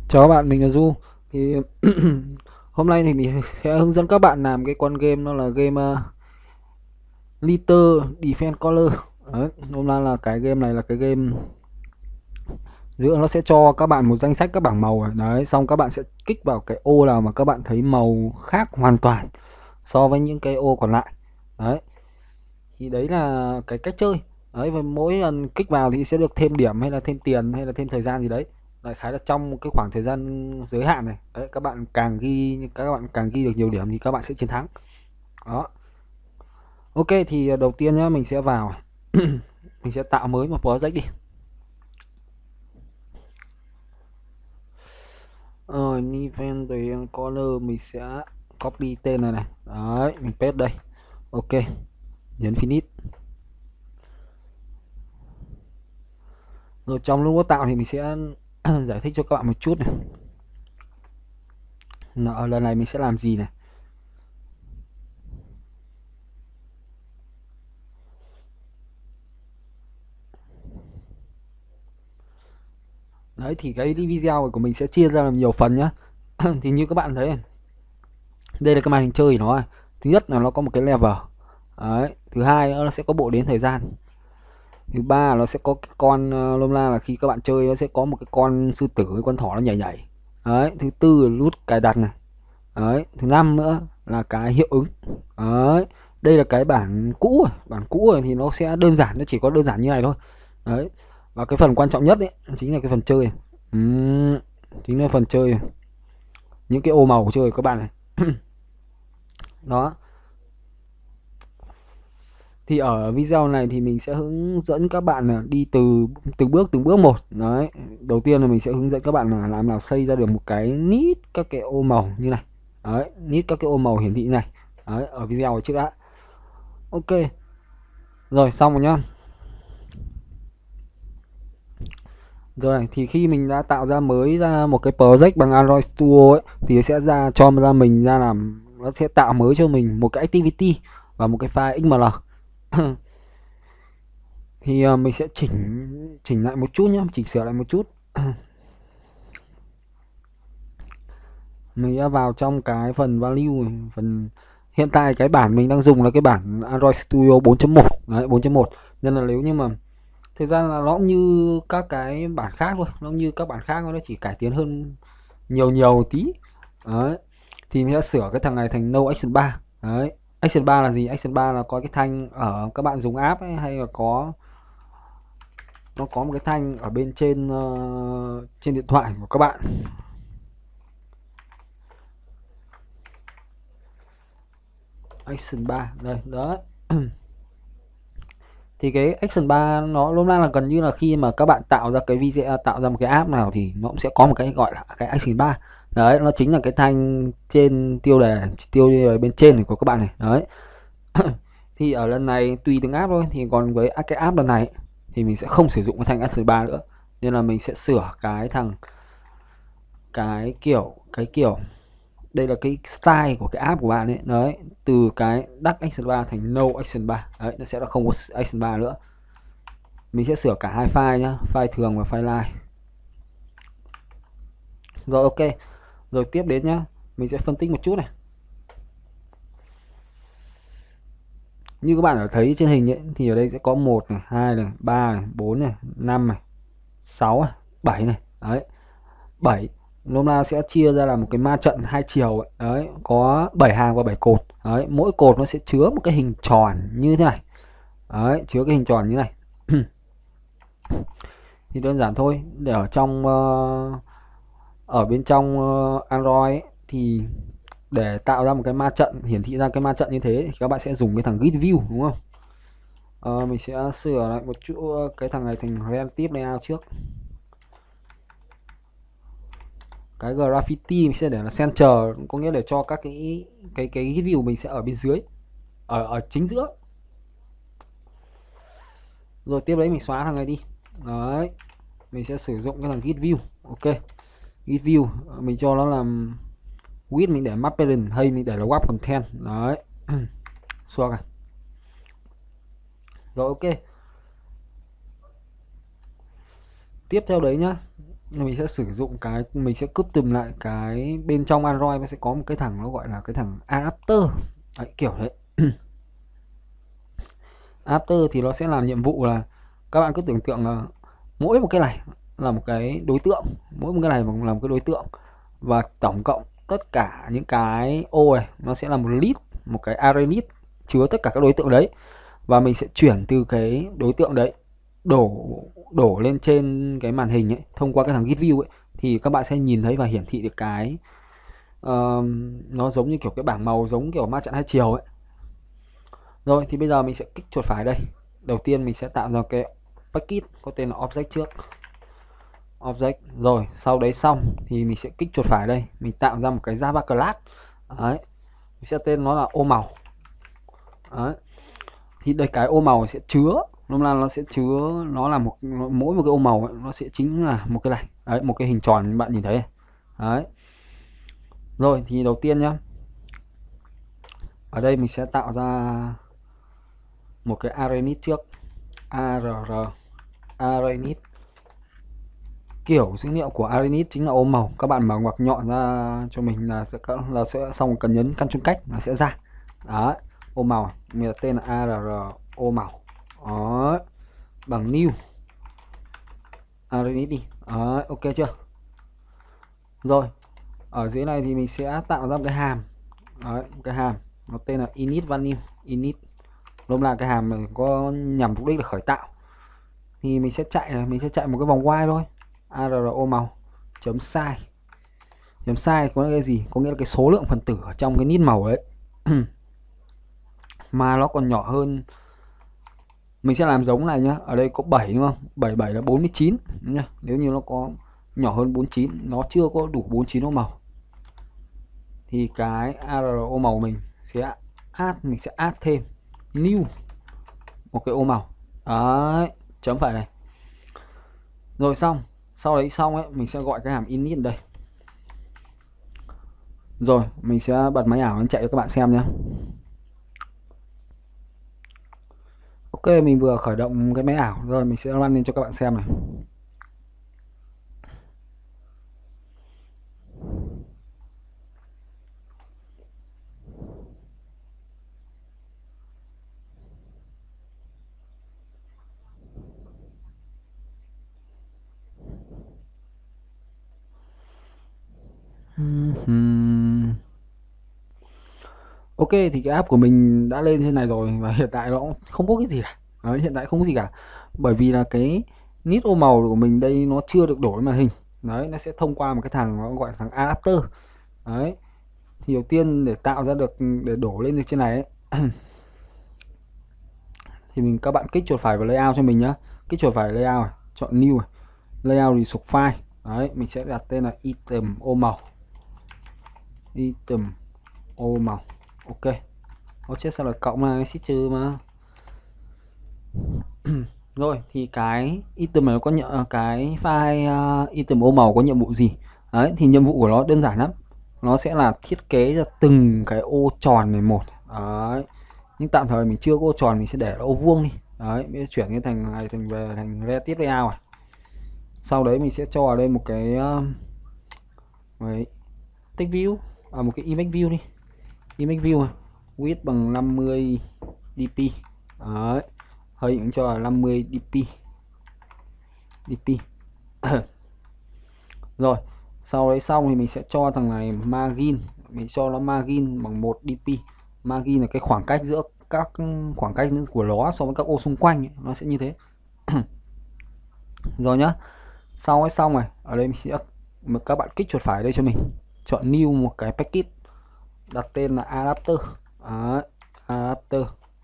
Chào các bạn, mình là Du. Thì hôm nay thì mình sẽ hướng dẫn các bạn làm cái con game, nó là game Litter Defense Color. Đấy, hôm nay là cái game này là cái game giữa nó sẽ cho các bạn một danh sách các bảng màu. Đấy, xong các bạn sẽ kích vào cái ô nào mà các bạn thấy màu khác hoàn toàn so với những cái ô còn lại. Đấy, thì đấy là cái cách chơi. Đấy, và mỗi lần kích vào thì sẽ được thêm điểm hay là thêm tiền hay là thêm thời gian gì đấy. Đại khái là trong một cái khoảng thời gian giới hạn này. Đấy, các bạn càng ghi được nhiều điểm thì các bạn sẽ chiến thắng. Đó. Ok, thì đầu tiên nhá, mình sẽ vào mình sẽ tạo mới một project đi. Event Corner mình sẽ copy tên này này. Đấy, mình paste đây. Ok, nhấn finish. Rồi trong lúc nó tạo thì mình sẽ giải thích cho các bạn một chút này. Ở lần này mình sẽ làm gì này. Đấy, thì cái video của mình sẽ chia ra làm nhiều phần nhá. Thì như các bạn thấy, đây là cái màn hình chơi của nó. Thứ nhất là nó có một cái level. Đấy, thứ hai nó sẽ có bộ đếm thời gian. Thứ ba nó sẽ có cái con lông la, là khi các bạn chơi nó sẽ có một cái con sư tử, cái con thỏ nó nhảy nhảy. Đấy, thứ tư là nút cài đặt này. Đấy, thứ năm nữa là cái hiệu ứng. Đấy, đây là cái bản cũ rồi. Bản cũ rồi thì nó sẽ đơn giản, nó chỉ có đơn giản như này thôi. Đấy, và cái phần quan trọng nhất đấy chính là cái phần chơi. Chính là phần chơi, những cái ô màu của chơi của các bạn này. Đó, thì ở video này thì mình sẽ hướng dẫn các bạn là đi từng bước một. Đấy, đầu tiên là mình sẽ hướng dẫn các bạn là làm nào xây ra được một cái nít các cái ô màu như này. Đấy, nít các cái ô màu hiển thị như này. Đấy, ở video trước đã. Ok, rồi xong rồi nhá. Rồi thì khi mình đã tạo ra mới ra một cái project bằng Android Studio ấy, thì sẽ ra cho ra mình ra làm, nó sẽ tạo mới cho mình một cái activity và một cái file XML. Thì mình sẽ chỉnh chỉnh lại một chút nhé, chỉnh sửa lại một chút. Mình sẽ vào trong cái phần value, phần hiện tại cái bản mình đang dùng là cái bản Android Studio 4.1. Đấy, 4.1, nên là nếu như mà thực ra là nó cũng như các cái bản khác thôi, nó cũng như các bản khác, nó chỉ cải tiến hơn nhiều nhiều tí. Đấy, thì mình sẽ sửa cái thằng này thành no action 3. Đấy, action 3 là gì? Action 3 là có cái thanh ở các bạn dùng app ấy, hay là nó có một cái thanh ở bên trên trên điện thoại của các bạn. Action 3 đây đó. Thì cái Action 3 nó lúc ra là gần như là khi mà các bạn tạo ra cái video, tạo ra một cái app nào thì nó cũng sẽ có một cái gọi là cái Action 3. Đấy, nó chính là cái thanh trên tiêu đề bên trên của các bạn này. Đấy. Thì ở lần này tùy từng app thôi, thì còn với cái app lần này thì mình sẽ không sử dụng cái thanh Action 3 nữa. Nên là mình sẽ sửa cái kiểu đây là cái style của cái app của bạn ấy. Đấy, từ cái Dark Action 3 thành No Action 3. Đấy, nó sẽ là không có Action 3 nữa. Mình sẽ sửa cả hai file nhá, file thường và file live. Rồi ok. Rồi tiếp đến nhá, mình sẽ phân tích một chút này. Như các bạn ở thấy trên hình ấy, thì ở đây sẽ có 1 này, 2 này, 3 này, 4 này, 5 này, 6 này, 7 này. Đấy. 7 nôm na sẽ chia ra là một cái ma trận hai chiều ấy. Đấy, có 7 hàng và 7 cột. Đấy, mỗi cột nó sẽ chứa một cái hình tròn như thế này. Đấy, chứa cái hình tròn như này. Thì đơn giản thôi, để ở trong ở bên trong Android ấy, thì để tạo ra một cái ma trận, hiển thị ra cái ma trận như thế thì các bạn sẽ dùng cái thằng grid view, đúng không? Mình sẽ sửa lại một chút cái thằng này thành relative layout trước. Cái graffiti mình sẽ để là center, có nghĩa để cho các cái grid view mình sẽ ở bên dưới, ở chính giữa. Rồi tiếp đấy mình xóa thằng này đi. Đấy, mình sẽ sử dụng cái thằng grid view. Ok, grid view mình cho nó làm width, mình để map parent, hay mình để là web content. Đấy. Xóa này. Rồi ok, tiếp theo đấy nhá, mình sẽ sử dụng mình sẽ custom lại cái bên trong Android, nó sẽ có một cái thằng nó gọi là cái thằng adapter. Đấy, kiểu đấy. Adapter thì nó sẽ làm nhiệm vụ là các bạn cứ tưởng tượng là mỗi một cái này là một cái đối tượng, mỗi một cái này là một cái đối tượng, và tổng cộng tất cả những cái ô này nó sẽ là một list, một cái array list chứa tất cả các đối tượng đấy, và mình sẽ chuyển từ cái đối tượng đấy đổ đổ lên trên cái màn hình ấy thông qua cái thằng git view ấy, thì các bạn sẽ nhìn thấy và hiển thị được cái nó giống như kiểu cái bảng màu giống kiểu ma trận hai chiều ấy. Rồi thì bây giờ mình sẽ kích chuột phải đây. Đầu tiên mình sẽ tạo ra cái package có tên là object trước. Object. Rồi sau đấy xong thì mình sẽ kích chuột phải đây, mình tạo ra một cái Java class. Đấy. Mình sẽ tên nó là ô màu. Đấy. Thì đây cái ô màu sẽ chứa, nó sẽ chứa, nó là mỗi một cái ô màu ấy, nó sẽ chính là một cái này. Đấy, một cái hình tròn bạn nhìn thấy. Đấy. Rồi thì đầu tiên nhá. Ở đây mình sẽ tạo ra một cái array list trước. Array list. Kiểu dữ liệu của array list chính là ô màu. Các bạn mở ngoặc nhọn ra cho mình là sẽ xong, cần nhấn căn chôn cách nó sẽ ra. Đó, ô màu. Mình đặt tên là arr ô màu. Đó. Bằng new array list đi. Đó, ok chưa? Rồi, ở dưới này thì mình sẽ tạo ra một cái hàm. Đấy, một cái hàm nó tên là init value. Init lúc là cái hàm này có nhằm mục đích là khởi tạo, thì mình sẽ chạy một cái vòng while thôi. Arro màu chấm size. Chấm size có nghĩa là cái gì? Có nghĩa là cái số lượng phần tử ở trong cái nít màu ấy mà nó còn nhỏ hơn. Mình sẽ làm giống này nhá. Ở đây có 7 đúng không? 77 là 49 nhá. Nếu như nó có nhỏ hơn 49, nó chưa có đủ 49 ô màu, thì cái arrow ô màu mình sẽ add thêm new một cái ô màu. Đấy, chấm phải này. Rồi xong, sau đấy xong ấy, mình sẽ gọi cái hàm init đây. Rồi, mình sẽ bật máy ảo chạy cho các bạn xem nhé. Ok, mình vừa khởi động cái máy ảo rồi, mình sẽ run lên cho các bạn xem này. Ok, thì cái app của mình đã lên trên này rồi, và hiện tại nó không có cái gì cả. Đấy, hiện tại không có gì cả, bởi vì là cái nít ô màu của mình đây nó chưa được đổi màn hình. Đấy, nó sẽ thông qua một cái thằng nó gọi là thằng adapter. Đấy, thì đầu tiên để tạo ra được, để đổ lên được trên này ấy, thì các bạn kích chuột phải vào layout cho mình nhá. Kích chuột phải layout này, chọn new này, layout thì sục file. Đấy, mình sẽ đặt tên là item ô màu. Item ô màu. Ok. Chết, sao là cộng này, xích trừ mà. Rồi thì cái item này nó có nhận cái file item ô màu có nhiệm vụ gì? Đấy, thì nhiệm vụ của nó đơn giản lắm. Nó sẽ là thiết kế ra từng cái ô tròn này một. Đấy. Nhưng tạm thời mình chưa có ô tròn, mình sẽ để ô vuông đi. Đấy, bây giờ chuyển cái thành này thành relative layout này. Sau đấy mình sẽ cho vào đây một cái text view, một cái image view đi. Image view này, width bằng 50 dp. Đấy. Hơi cũng cho là 50 dp. Rồi, sau đấy xong thì mình sẽ cho thằng này margin, mình cho nó margin bằng 1 dp. Margin là cái khoảng cách giữa các khoảng cách của nó so với các ô xung quanh ấy, nó sẽ như thế. Rồi nhá. Sau ấy xong rồi, ở đây mình sẽ các bạn kích chuột phải đây cho mình, chọn new một cái package, đặt tên là adapter. Đấy, adapter.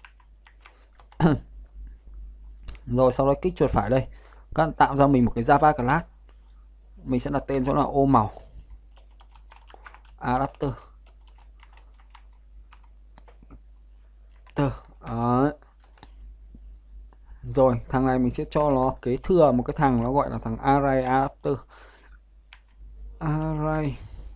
Rồi sau đó kích chuột phải đây, các bạn tạo ra mình một cái Java class, mình sẽ đặt tên chỗ là ô màu adapter. Đấy. Rồi thằng này mình sẽ cho nó kế thừa một cái thằng nó gọi là thằng array adapter. Array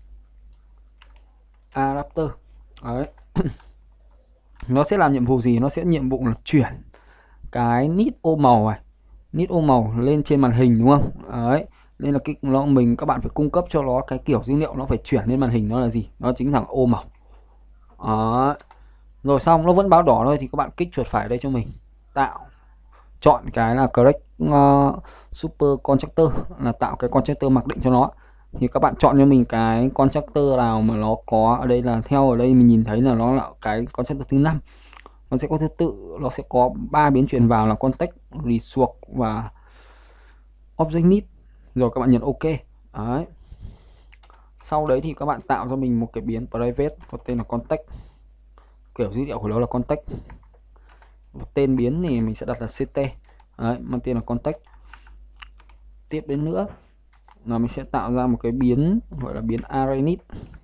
adapter. Đấy. Nó sẽ làm nhiệm vụ gì? Nó sẽ nhiệm vụ là chuyển cái nít ô màu này, nít ô màu lên trên màn hình đúng không? Đấy, Nên là các bạn phải cung cấp cho nó cái kiểu dữ liệu nó phải chuyển lên màn hình, nó là gì, nó chính thằng ô màu. Đó. Rồi xong nó vẫn báo đỏ thôi thì các bạn kích chuột phải đây cho mình, tạo, chọn cái là correct super constructor, là tạo cái constructor mặc định cho nó. Thì các bạn chọn cho mình cái constructor nào mà nó có ở đây, là theo ở đây mình nhìn thấy là nó là cái constructor thứ 5. Nó sẽ có thứ tự, nó sẽ có 3 biến truyền vào là context, resource và object need. Rồi các bạn nhấn ok. Đấy. Sau đấy thì các bạn tạo cho mình một cái biến private có tên là context, kiểu dữ liệu của nó là context. Tên biến thì mình sẽ đặt là ct. Đấy, mang tên là context. Tiếp đến nữa là mình sẽ tạo ra một cái biến gọi là biến array.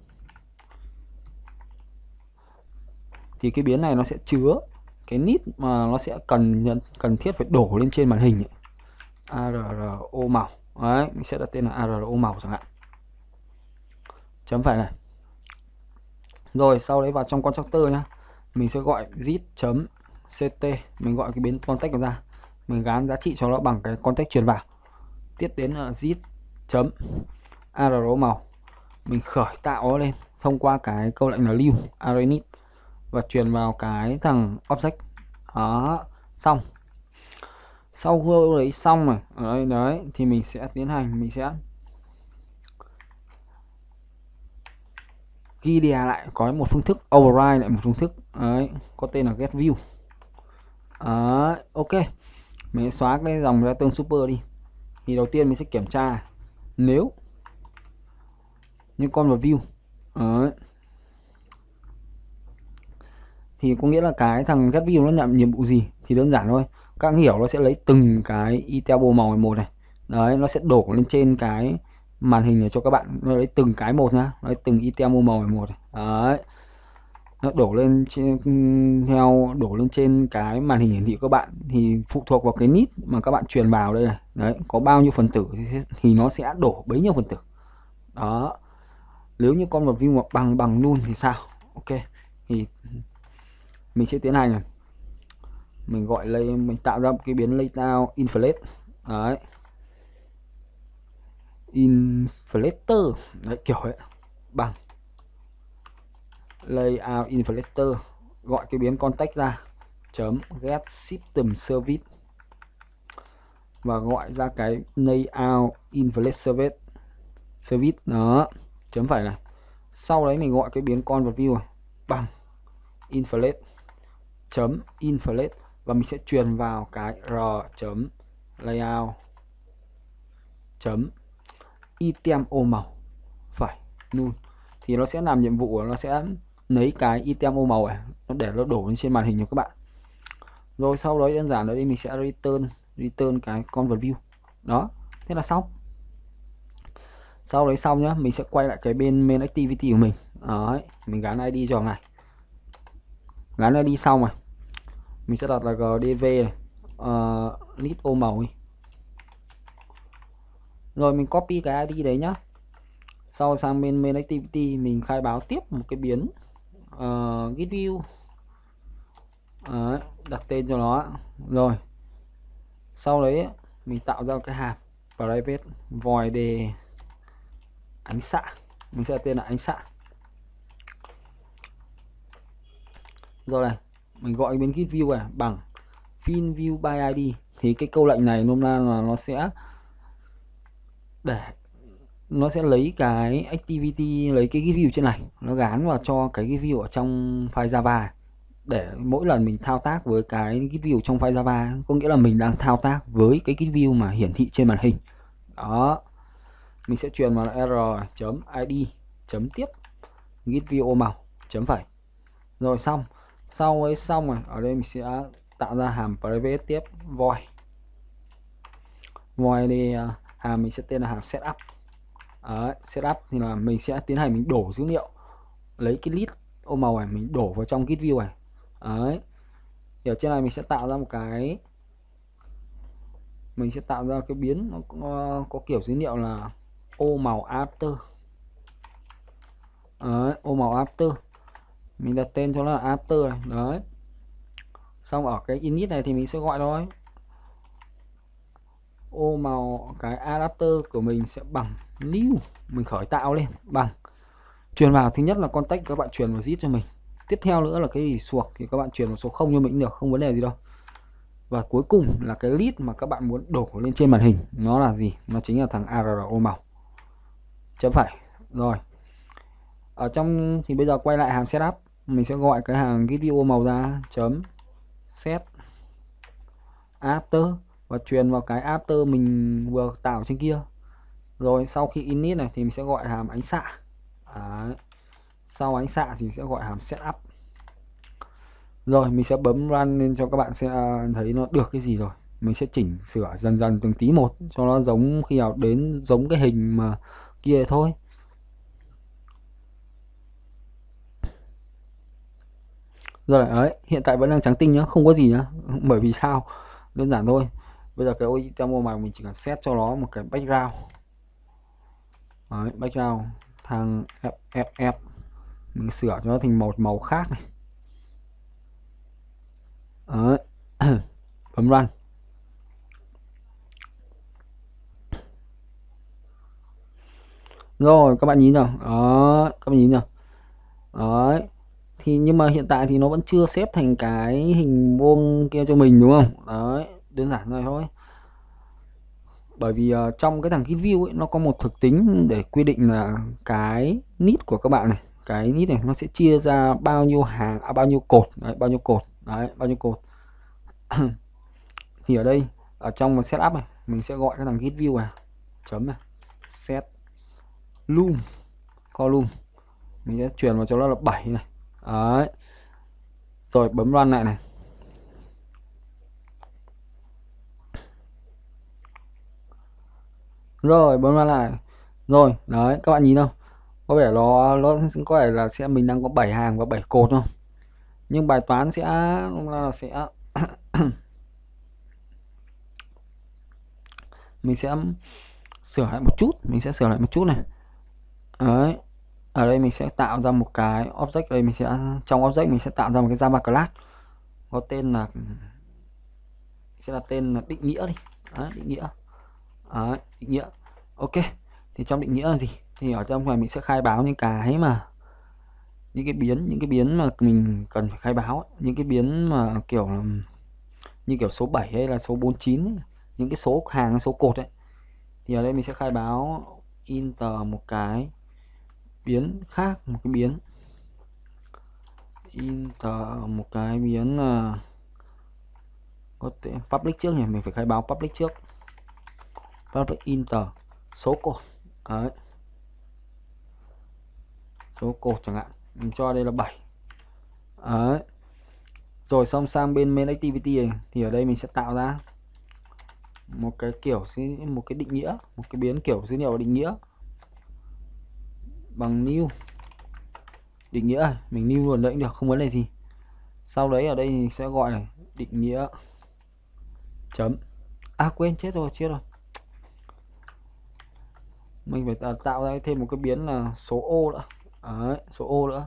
Thì cái biến này nó sẽ chứa cái need mà nó sẽ cần thiết phải đổ lên trên màn hình ấy. ARRO màu. Đấy, mình sẽ đặt tên là ARRO màu chẳng hạn. Chấm phải này. Rồi sau đấy vào trong constructor nhá, mình sẽ gọi zip.ct, mình gọi cái biến context ra, mình gán giá trị cho nó bằng cái context truyền vào. Tiếp đến là zip.arrow màu, mình khởi tạo nó lên thông qua cái câu lệnh là lưu array và truyền vào cái thằng object. Đó, xong. Sau khi đấy xong này, ở đây đấy thì mình sẽ tiến hành, mình sẽ ghi đè lại có một phương thức override lại một phương thức đấy, có tên là get view. Đấy, ok, mình sẽ xóa cái dòng return super đi. Thì đầu tiên mình sẽ kiểm tra nếu như con vào view đấy, thì có nghĩa là cái thằng get view nó nhận nhiệm vụ gì. Thì đơn giản thôi, các bạn hiểu, nó sẽ lấy từng cái item màu một này, đấy, nó sẽ đổ lên trên cái màn hình này cho các bạn. Nó lấy từng cái một nhá, lấy từng item màu một này. Đấy, nó đổ lên trên cái màn hình hiển thị của các bạn, thì phụ thuộc vào cái nít mà các bạn truyền vào đây này, đấy, có bao nhiêu phần tử thì nó sẽ đổ bấy nhiêu phần tử. Đó, nếu như con vào view mà bằng null thì sao? Ok, thì mình sẽ tiến hành này, mình gọi lên, mình tạo ra một cái biến layout inflate. Đấy, inflator đấy, kiểu ấy, bằng layout inflator, gọi cái biến context ra chấm get system service và gọi ra cái layout inflate service đó, chấm phải này. Sau đấy mình gọi cái biến con vào view này bằng inflate chấm inflate và mình sẽ truyền vào cái r chấm layout chấm item ô màu phải null, thì nó sẽ làm nhiệm vụ, nó sẽ lấy cái item ô màu này để nó đổ lên trên màn hình cho các bạn. Rồi sau đó đơn giản ở đây mình sẽ return cái con vật view đó, thế là xong. Sau đấy xong nhá, mình sẽ quay lại cái bên main activity của mình. Đấy, mình gắn ID cho này, gắn ID xong rồi mình sẽ đặt là gdv này, list ô màu đi. Rồi mình copy cái ID đấy nhá. Sau sang bên main activity mình khai báo tiếp một cái biến get view. Đấy, đặt tên cho nó. Rồi sau đấy mình tạo ra cái hàm private void ánh xạ, mình sẽ đặt tên là ánh xạ. Rồi này, mình gọi biến get view này bằng fin view by ID. Thì cái câu lệnh này nôm na là nó sẽ lấy cái activity, lấy cái get view trên này, nó gán vào cho cái get view ở trong file Java, để mỗi lần mình thao tác với cái get view trong file Java, có nghĩa là mình đang thao tác với cái get view mà hiển thị trên màn hình. Đó, mình sẽ truyền vào là r.id chấm tiếp get view ô màu chấm phẩy. Rồi xong. Sau ấy xong rồi, ở đây mình sẽ tạo ra hàm private tiếp void đi, hàm mình sẽ tên là hàm setup. Đấy, setup thì là mình sẽ tiến hành mình đổ dữ liệu, lấy cái list ô màu này mình đổ vào trong get view này. Đấy, thì ở trên này mình sẽ tạo ra một cái, mình sẽ tạo ra cái biến nó có kiểu dữ liệu là ô màu after. Đấy, ô màu after mình đặt tên cho nó là after này. Đấy, xong ở cái init này thì mình sẽ gọi thôi ô màu cái adapter của mình sẽ bằng new, mình khởi tạo lên bằng truyền vào. Thứ nhất là contact các bạn truyền vào zip cho mình, tiếp theo nữa là cái gì suộc thì các bạn truyền vào số 0 cho mình cũng được, không vấn đề gì đâu. Và cuối cùng là cái list mà các bạn muốn đổ lên trên màn hình, nó là gì? Nó chính là thằng ARO màu. Chấm phẩy. Rồi. Ở trong thì bây giờ quay lại hàm setup, mình sẽ gọi cái hàng video màu ra chấm set after và truyền vào cái after mình vừa tạo trên kia. Rồi sau khi init này thì mình sẽ gọi hàm ánh xạ. Đấy. Sau ánh xạ thì mình sẽ gọi hàm setup. Rồi mình sẽ bấm run lên cho các bạn sẽ thấy nó được cái gì rồi. Mình sẽ chỉnh sửa dần dần từng tí một cho nó giống khi nào đến giống cái hình mà kia thôi. Rồi đấy, hiện tại vẫn đang trắng tinh nhá, không có gì nhá. Bởi vì sao? Đơn giản thôi. Bây giờ cái OITM mà mình chỉ cần set cho nó một cái background. Đấy, background thằng FFF. Mình sửa cho nó thành một màu khác này. Đấy. Bấm run. Rồi các bạn nhìn nào. Đó, các bạn nhìn nào. Đấy. Thì nhưng mà hiện tại thì nó vẫn chưa xếp thành cái hình vuông kia cho mình đúng không? Đấy, đơn giản này thôi. Bởi vì trong cái thằng kit view ấy nó có một thực tính để quy định là cái nit của các bạn này, cái nit này nó sẽ chia ra bao nhiêu hàng, bao nhiêu cột, đấy, bao nhiêu cột, đấy, bao nhiêu cột. Thì ở đây ở trong một setup này mình sẽ gọi cái thằng kit view này chấm này set loom column, mình sẽ truyền vào cho nó là 7 này. Đấy. Rồi bấm run lại này. Rồi bấm run lại. Rồi, đấy các bạn nhìn không? Có vẻ nó có vẻ là sẽ mình đang có 7 hàng và 7 cột không? Nhưng bài toán sẽ mình sẽ sửa lại một chút, này. Đấy. Ở đây mình sẽ tạo ra một cái object, đây mình sẽ trong object mình sẽ tạo ra một cái Java class có tên là sẽ là tên là định nghĩa đi. Đấy, định nghĩa. Đấy, định nghĩa. Ok. Thì trong định nghĩa là gì? Thì ở trong này mình sẽ khai báo những cái mà những cái biến mà mình cần phải khai báo, những cái biến mà kiểu như kiểu số 7 hay là số 49 ấy, những cái số hàng số cột ấy. Thì ở đây mình sẽ khai báo inter một cái biến khác, một cái biến inter một cái biến có thể public trước nhỉ, mình phải khai báo public trước, public inter số cột. Đấy. Số cột chẳng hạn mình cho đây là 7. Đấy. Rồi xong sang bên main activity này, thì ở đây mình sẽ tạo ra một cái kiểu một cái định nghĩa, một cái biến kiểu dữ liệu định nghĩa bằng new định nghĩa, mình new luôn đấy cũng được, không vấn đề gì. Sau đấy ở đây mình sẽ gọi này định nghĩa chấm quên, chết rồi mình phải tạo ra thêm một cái biến là số ô nữa. Đấy, số ô nữa.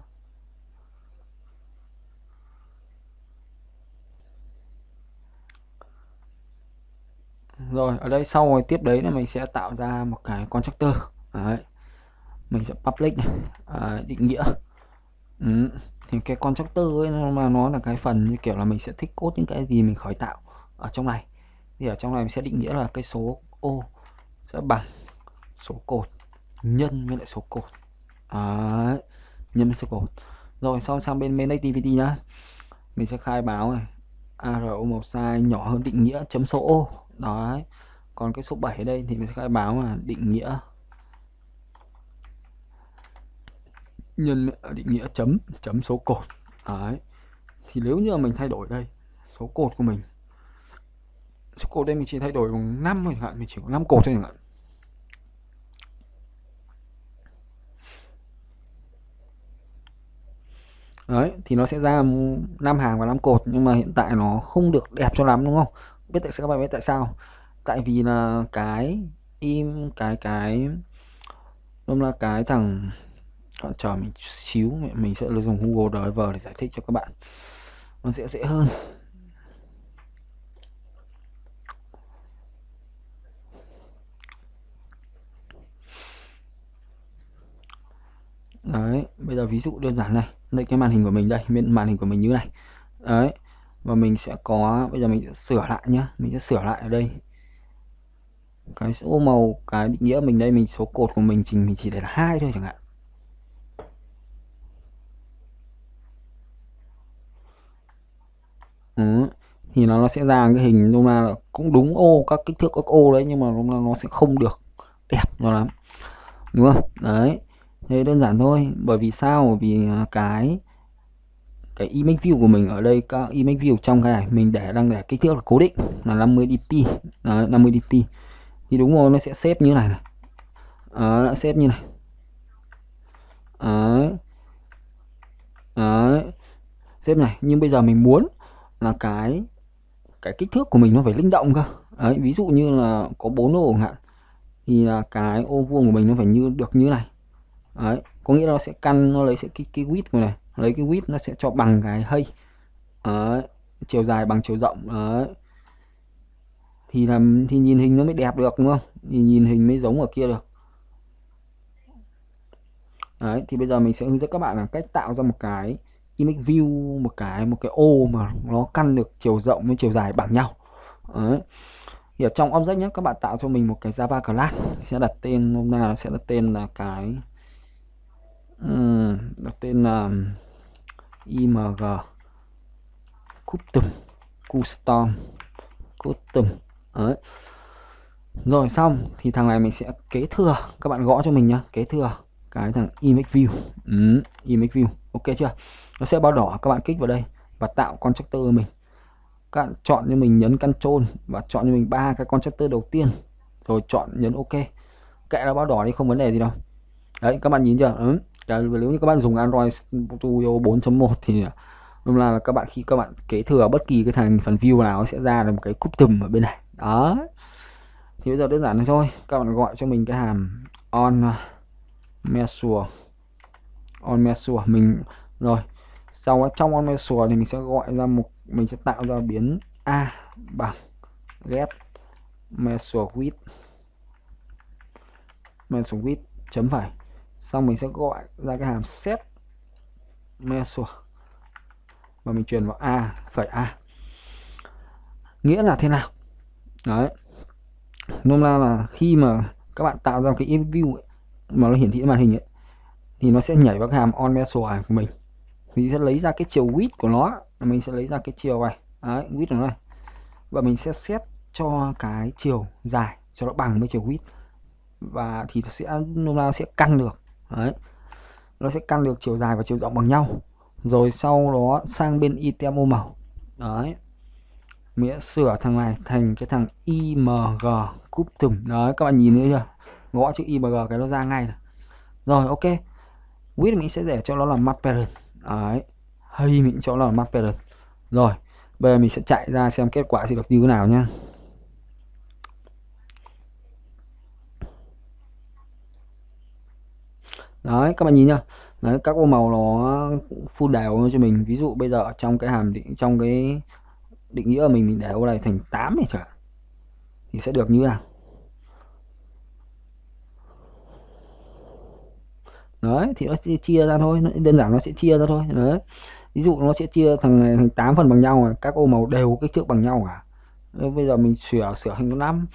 Rồi ở đây sau rồi tiếp đấy là mình sẽ tạo ra một cái constructor. Đấy. Mình sẽ public này. Định nghĩa. Thì cái constructor ấy mà nó là cái phần như kiểu là mình sẽ thích code những cái gì mình khởi tạo ở trong này. Thì ở trong này mình sẽ định nghĩa là cái số ô sẽ bằng số cột nhân với lại số cột. Đấy. Nhân với số cột. Rồi sau sang bên main activity nhá, mình sẽ khai báo này aro màu size nhỏ hơn định nghĩa chấm số ô. Đấy. Còn cái số 7 ở đây thì mình sẽ khai báo là định nghĩa nhân định nghĩa chấm số cột. Đấy. Thì nếu như mình thay đổi đây số cột của mình, số cột đây mình chỉ thay đổi bằng 5 thôi chẳng hạn, mình chỉ có 5 cột thôi chẳng hạn. Đấy, thì nó sẽ ra 5 hàng và 5 cột, nhưng mà hiện tại nó không được đẹp cho lắm đúng không? Biết tại sao các bạn biết tại sao? Tại vì là cái đúng là cái thằng chờ mình xíu, mình sẽ dùng Google Driver để giải thích cho các bạn, nó sẽ dễ hơn. giờ ví dụ đơn giản này, đây cái màn hình của mình đây, màn hình của mình như này. Đấy. Và mình sẽ có, bây giờ mình sẽ sửa lại nhá, mình sẽ sửa lại ở đây. Cái số màu, cái định nghĩa mình đây, mình số cột của mình chỉ để là 2 thôi chẳng hạn. Ừ. Thì nó sẽ ra cái hình nôm na là cũng đúng ô, các kích thước các ô đấy, nhưng mà nó sẽ không được đẹp cho lắm, đúng không? Đấy, thế đơn giản thôi. Bởi vì sao? Bởi vì cái image view của mình ở đây, các image view trong cái này mình đang để kích thước là cố định là 50 dp. Đấy, 50 dp thì đúng rồi, nó sẽ xếp như này này. Nó xếp như này. Đấy. Đấy, xếp này. Nhưng bây giờ mình muốn là cái kích thước của mình nó phải linh động cơ. Đấy, ví dụ như là có 4 ô chẳng hạn, thì là cái ô vuông của mình nó phải được như này. Đấy, có nghĩa là nó sẽ căn, nó lấy sẽ cái width này, lấy cái width nó sẽ cho bằng cái height. Đấy, chiều dài bằng chiều rộng. Đấy, thì nhìn hình nó mới đẹp được, đúng không? Thì nhìn hình mới giống ở kia được. Đấy, thì bây giờ mình sẽ hướng dẫn các bạn là cách tạo ra một cái image view, một cái ô mà nó căn được chiều rộng với chiều dài bằng nhau. Đấy. Thì ở trong object nhé, các bạn tạo cho mình một cái Java class, sẽ đặt tên, hôm nay sẽ đặt tên là cái đặt tên là img custom. Đấy. Rồi xong thì thằng này mình sẽ kế thừa, các bạn gõ cho mình nhá, kế thừa cái thằng image view. Image view, ok chưa? Nó sẽ báo đỏ, các bạn kích vào đây và tạo constructor mình. Các bạn chọn cho mình, nhấn Ctrl và chọn cho mình 3 cái constructor đầu tiên, rồi chọn nhấn ok. Kệ nó báo đỏ đi, không vấn đề gì đâu. Đấy, các bạn nhìn chưa? Nếu như các bạn dùng Android Studio 4.1 thì đúng là các bạn, khi các bạn kế thừa bất kỳ cái phần view nào sẽ ra được một cái custom ở bên này. Đó. Thì bây giờ đơn giản thôi, các bạn gọi cho mình cái hàm on measure mình. Rồi sau trong on measure thì mình sẽ gọi ra mình sẽ tạo ra biến a bằng get measure width chấm phẩy, xong mình sẽ gọi ra cái hàm set measure và mình truyền vào a. Nghĩa là thế nào? Đấy, nôm na là khi mà các bạn tạo ra cái image view ấy, mà nó hiển thị trên màn hình ấy, thì nó sẽ nhảy vào cái hàm on measure của mình. Mình sẽ lấy ra cái chiều width của nó, mình sẽ lấy ra cái chiều này. Đấy, width của nó này, và mình sẽ set cho cái chiều dài cho nó bằng với chiều width, và thì nó sẽ căn được. Đấy, nó sẽ căn được chiều dài và chiều rộng bằng nhau. Rồi sau đó sang bên item ô màu. Đấy, mình sẽ sửa thằng này thành cái thằng img custom. Đấy, các bạn nhìn thấy chưa? Gõ chữ img cái nó ra ngay này. Rồi ok, width mình sẽ để cho nó là map parent. Đấy, hay mình cho nó là map parent. Rồi bây giờ mình sẽ chạy ra xem kết quả sẽ được như thế nào nhá. Đấy, các bạn nhìn nhá. Đấy, các ô màu nó full đều cho mình. Ví dụ bây giờ trong cái trong cái định nghĩa của mình để ô này thành 8 này chẳng hạn, thì sẽ được như thế nào. Đấy, thì nó sẽ chia ra thôi, đơn giản nó sẽ chia ra thôi. Đấy, ví dụ nó sẽ chia thằng này thành 8 phần bằng nhau, các ô màu đều kích thước bằng nhau cả. Đấy, bây giờ mình sửa thành 5.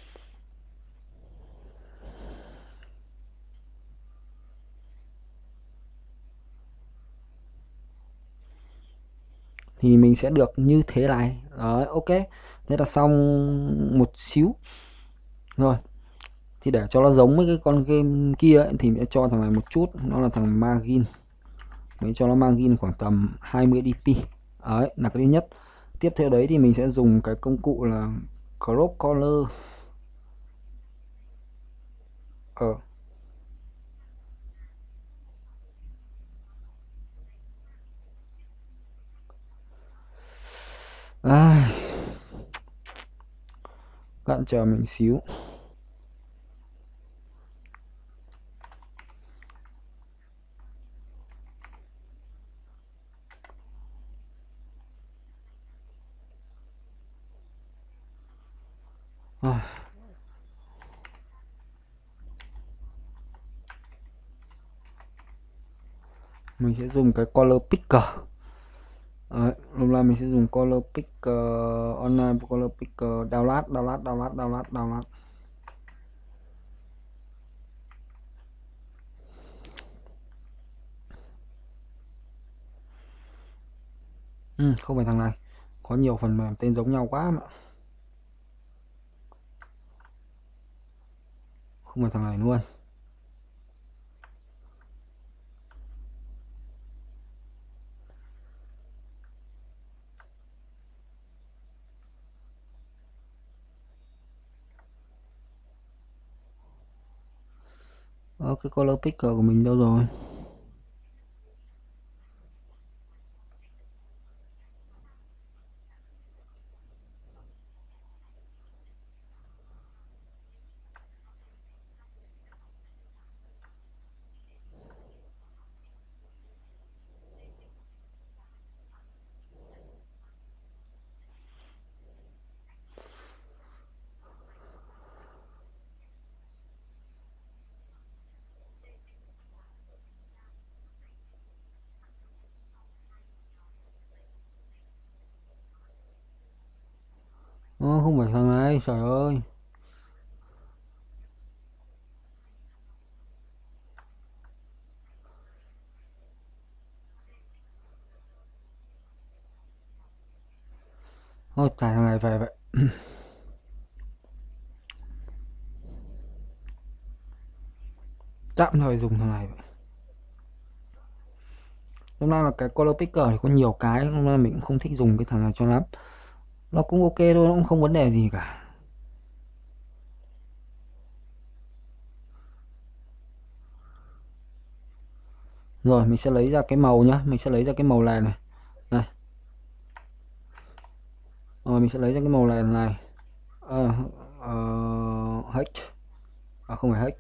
Thì mình sẽ được như thế này. Đấy, ok, thế là xong một xíu. Rồi thì để cho nó giống với cái con game kia ấy, thì sẽ cho thằng này một chút, nó là thằng margin. Mình cho nó margin khoảng tầm 20 dp. Đấy là cái thứ nhất. Tiếp theo đấy thì mình sẽ dùng cái công cụ là crop color. Các bạn chờ mình xíu. Mình sẽ dùng cái color picker. Đấy, lúc này mình sẽ dùng color picker online, color picker download. Không phải thằng này, có nhiều phần mềm tên giống nhau quá mà. Không phải thằng này luôn. Cái color picker của mình đâu rồi? Không phải thằng này, trời ơi. Thôi tải thằng này về vậy. Tạm thời dùng thằng này vậy. Hôm nay là cái color picker thì có nhiều cái, hôm nay mình cũng không thích dùng cái thằng này cho lắm. Nó cũng ok thôi, nó cũng không vấn đề gì cả. Rồi mình sẽ lấy ra cái màu nhá, mình sẽ lấy ra cái màu này này. Này. Rồi mình sẽ lấy ra cái màu này. Hex. Không phải hex.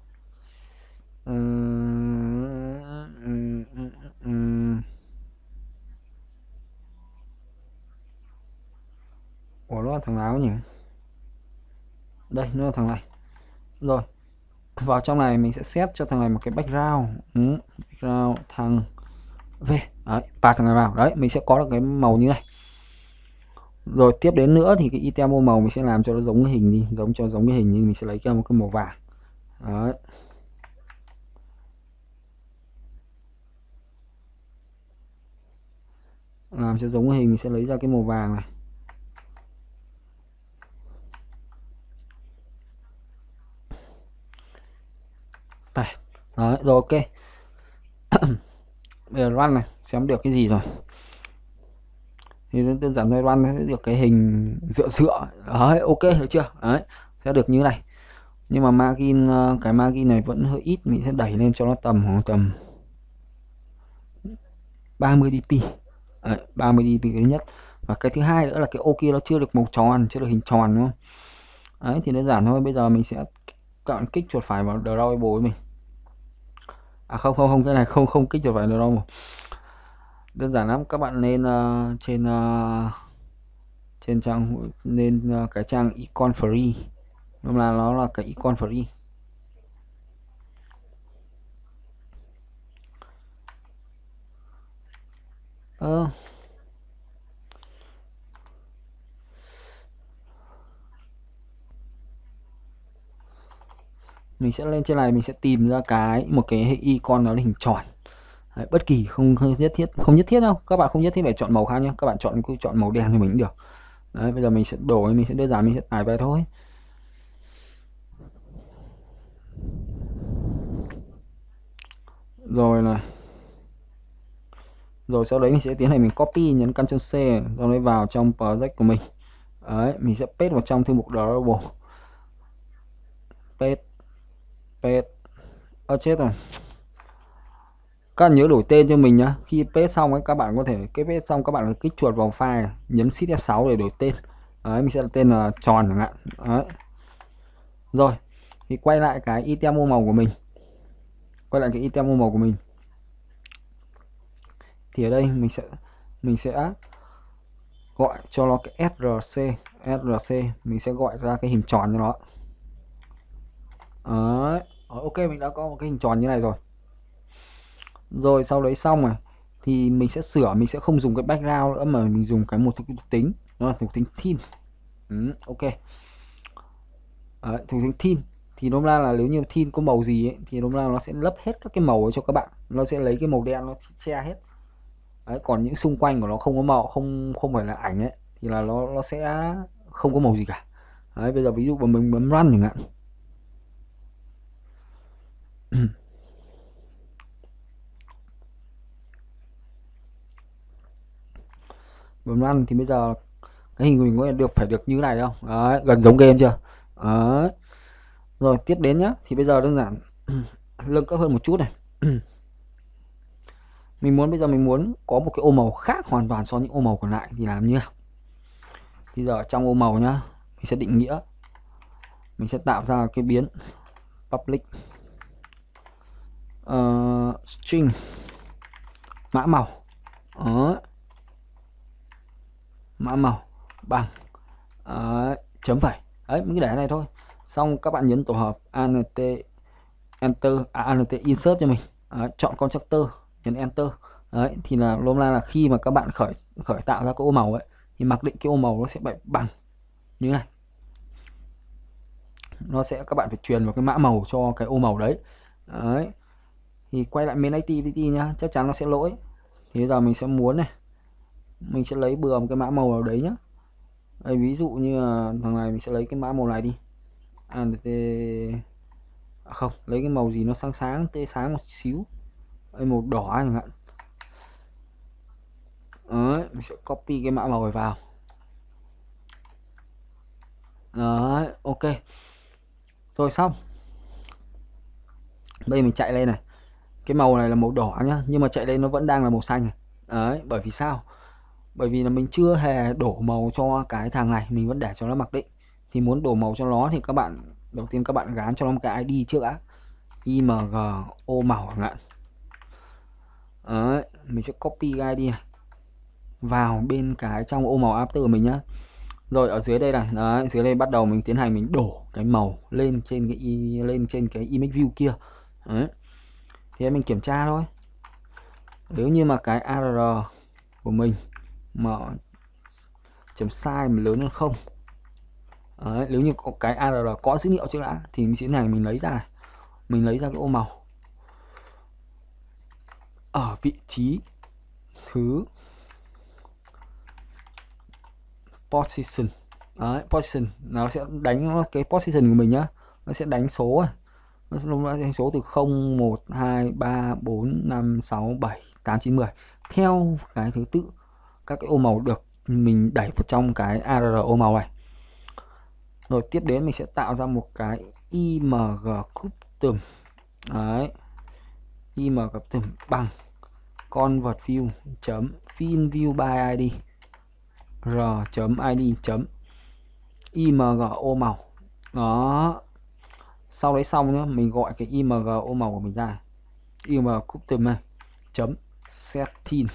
Ủa nó là thằng nào nhỉ? Đây, nó là thằng này. Rồi. Vào trong này mình sẽ set cho thằng này một cái background. Background thằng V. Đấy, pass thằng này vào. Đấy, mình sẽ có được cái màu như này. Rồi tiếp đến nữa thì cái item mua màu mình sẽ làm cho nó giống cái hình đi, giống cái hình như mình sẽ lấy một cái màu vàng. Đấy. Làm cho giống cái hình mình sẽ lấy ra cái màu vàng này. Đấy, rồi ok. Bây giờ run này, xem được cái gì rồi. Thì đơn giản thôi, run sẽ được cái hình dựa. Đấy, ok được chưa? Đấy, sẽ được như này. Nhưng mà margin, cái margin này vẫn hơi ít, mình sẽ đẩy lên cho nó tầm 30 dp. Đấy, 30 dp cái thứ nhất. Và cái thứ hai nữa là cái ô kia nó chưa được màu tròn, chưa được hình tròn đúng không? Đấy thì đơn giản thôi, bây giờ mình sẽ chọn kích chuột phải vào drawable của mình. Không, cái này không kích chuột phải drawable. Đơn giản lắm, các bạn lên trên trang, lên cái trang icon free, nên là nó là cái icon free. Mình sẽ lên trên này, mình sẽ tìm ra một cái icon nó là hình tròn. Đấy, bất kỳ, không nhất thiết đâu, các bạn không nhất thiết phải chọn màu khác nhé, các bạn cứ chọn màu đen thì mình cũng được. Đấy, bây giờ mình sẽ đổi, mình sẽ đơn giản mình sẽ tải về thôi. Rồi này. Rồi sau đấy mình sẽ tiến hành mình copy, nhấn Ctrl C, sau đấy vào trong project của mình. Đấy, mình sẽ paste vào trong thư mục drawable. Paste. Chết rồi. Các bạn nhớ đổi tên cho mình nhá. Khi paste xong ấy, các bạn có thể paste xong các bạn kích chuột vào file, nhấn Shift F6 để đổi tên. Đấy, mình sẽ đặt tên là tròn chẳng hạn. Đấy. Rồi, thì quay lại cái item mua màu của mình. Thì ở đây mình sẽ gọi cho nó cái src, mình sẽ gọi ra cái hình tròn cho nó. Đấy. Ok, mình đã có một cái hình tròn như này rồi. Rồi sau đấy xong rồi thì mình sẽ sửa, mình sẽ không dùng cái background nữa mà mình dùng cái một thuộc tính, đó là thuộc tính theme. Ok. Đấy, thuộc tính theme thì nôm na là nếu như theme có màu gì ấy, thì nôm na nó sẽ lấp hết các cái màu cho các bạn, nó sẽ lấy cái màu đen nó che hết. Đấy, còn những xung quanh của nó không có màu, không không phải là ảnh ấy, thì là nó sẽ không có màu gì cả. Đấy, bây giờ ví dụ mà mình bấm run chẳng hạn. Bấm run thì bây giờ cái hình của mình có phải được như này không? Đấy, gần giống game chưa? Đấy. Rồi tiếp đến nhá, thì bây giờ đơn giản nâng cấp hơn một chút này. Bây giờ mình muốn có một cái ô màu khác hoàn toàn so với những ô màu còn lại thì làm như nào? Bây giờ trong ô màu nhá, mình sẽ định nghĩa, mình sẽ tạo ra cái biến public string mã màu. Đó. Mã màu bằng chấm phẩy. Đấy, mình cứ để này thôi. Xong các bạn nhấn tổ hợp alt enter alt insert cho mình. Đấy, chọn constructor, nhấn enter. Đấy, thì là nôm na là khi mà các bạn khởi tạo ra cái ô màu ấy thì mặc định cái ô màu nó sẽ bị bằng như này. Nó sẽ, các bạn phải truyền vào cái mã màu cho cái ô màu đấy. Đấy. Thì quay lại main activity nhá, chắc chắn nó sẽ lỗi. Thì bây giờ mình sẽ muốn này, mình sẽ lấy bừa một cái mã màu nào đấy nhá. Đây, ví dụ như là thằng này mình sẽ lấy cái mã màu này đi. Không, lấy cái màu gì nó sáng sáng, tê sáng một xíu. Đây, màu đỏ chẳng hạn. Đấy, mình sẽ copy cái mã màu này vào. Đấy, ok. Rồi xong. Bây giờ mình chạy lên này. Cái màu này là màu đỏ nhá, nhưng mà chạy lên nó vẫn đang là màu xanh này. Đấy, bởi vì sao? Bởi vì là mình chưa hề đổ màu cho cái thằng này, mình vẫn để cho nó mặc định. Thì muốn đổ màu cho nó thì các bạn, đầu tiên các bạn gán cho nó một cái ID trước đã. img ô màu chẳng hạn. Đấy, mình sẽ copy cái ID này vào bên cái trong ô màu after của mình nhá. Rồi ở dưới đây này, đấy, dưới đây bắt đầu mình tiến hành mình đổ cái màu lên trên cái image view kia. Đấy. Thì mình kiểm tra thôi. Nếu như mà cái ARR của mình mà chấm size mà lớn hơn không. Đấy, nếu như có cái ARR có dữ liệu trước đã thì mình sẽ này, mình lấy ra này. Mình lấy ra cái ô màu ở vị trí thứ position. Đấy, position nó sẽ đánh cái position của mình nhá, nó sẽ đánh số này. Nó sẽ đánh số từ 0 1 2 3 4 5 6 7 8 9 10 theo cái thứ tự các cái ô màu được mình đẩy vào trong cái ARR ô màu này. Rồi tiếp đến mình sẽ tạo ra một cái img custom. Đấy, img custom bằng convert view chấm fin view by id r chấm id chấm img ô màu. Đó, sau đấy xong nhá, mình gọi cái img ô màu của mình ra, img custom này chấm set theme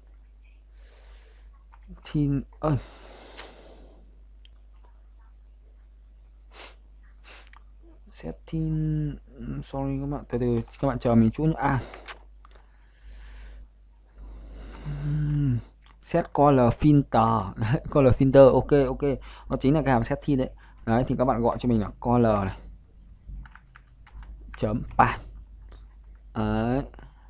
setting, sorry các bạn, từ từ các bạn chờ mình chút nữa. Set color filter. Color filter, ok, nó chính là cái hàm setting đấy. Đấy, thì các bạn gọi cho mình là color này chấm path. Đấy,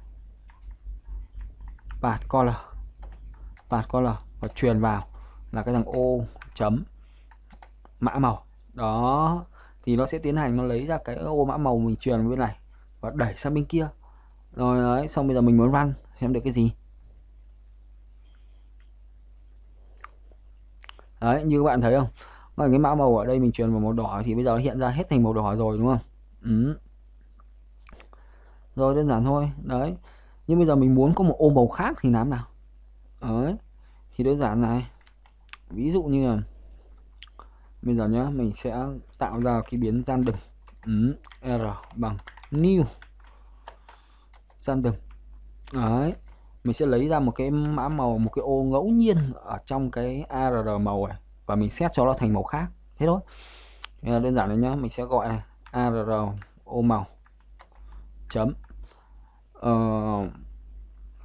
path color và truyền vào là cái thằng ô chấm mã màu. Đó, thì nó sẽ tiến hành nó lấy ra cái ô mã màu mình truyền bên này và đẩy sang bên kia. Rồi đấy, xong bây giờ mình muốn run xem được cái gì. Đấy, như các bạn thấy không, cái mã màu ở đây mình truyền vào màu đỏ thì bây giờ hiện ra hết thành màu đỏ rồi đúng không? Rồi đơn giản thôi. Đấy, nhưng bây giờ mình muốn có một ô màu khác thì làm nào? Đấy, thì đơn giản này, ví dụ như là bây giờ nhá, mình sẽ tạo ra cái biến random. R bằng new random. Đấy, mình sẽ lấy ra một cái mã màu, một cái ô ngẫu nhiên ở trong cái ARR màu này và mình set cho nó thành màu khác. Thế thôi. Đơn giản này nhá, mình sẽ gọi này ARR ô màu chấm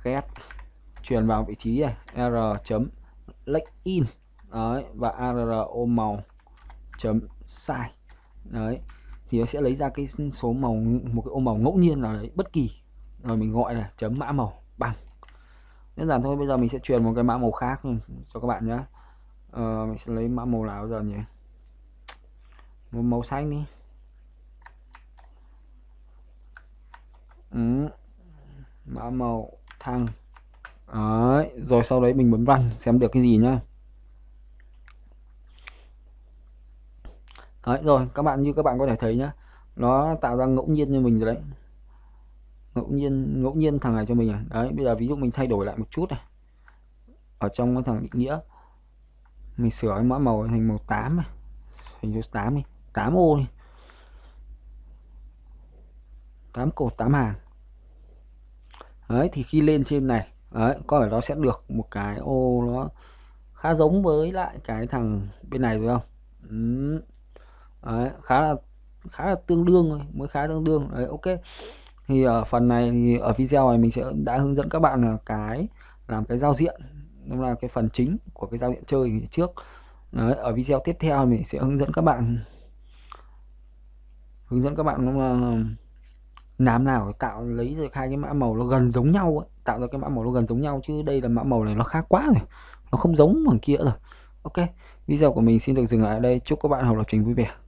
get truyền vào vị trí này r chấm login đấy, và arr ô màu chấm size đấy, thì nó sẽ lấy ra cái số màu, một cái ô màu ngẫu nhiên nào đấy bất kỳ, rồi mình gọi là chấm mã màu bằng. Đơn giản thôi. Bây giờ mình sẽ truyền một cái mã màu khác cho các bạn nhé. Mình sẽ lấy mã màu nào giờ nhỉ? Một màu xanh đi. Mã màu thăng đấy, rồi sau đấy mình bấm run xem được cái gì nhá. Đấy, rồi các bạn, như các bạn có thể thấy nhá, nó tạo ra ngẫu nhiên như mình rồi đấy, ngẫu nhiên thằng này cho mình này. Đấy, bây giờ ví dụ mình thay đổi lại một chút này, ở trong cái thằng định nghĩa mình sửa cái mã màu thành màu 8 này, thành số 8 đi, 8 ô đi, 8 cột 8 hàng. Đấy, thì khi lên trên này đấy, có phải nó sẽ được một cái ô nó khá giống với lại cái thằng bên này rồi không? Đấy, khá là tương đương thôi, mới khá tương đương đấy. Ok, thì ở phần này thì ở video này mình sẽ đã hướng dẫn các bạn là làm cái giao diện, đó là cái phần chính của cái giao diện chơi trước. Đấy, ở video tiếp theo mình sẽ hướng dẫn các bạn là làm nào để tạo lấy được hai cái mã màu nó gần giống nhau ấy, tạo ra cái mã màu nó gần giống nhau, chứ đây là mã màu này nó khác quá rồi, nó không giống bằng kia rồi. Ok, video của mình xin được dừng lại ở đây. Chúc các bạn học lập trình vui vẻ.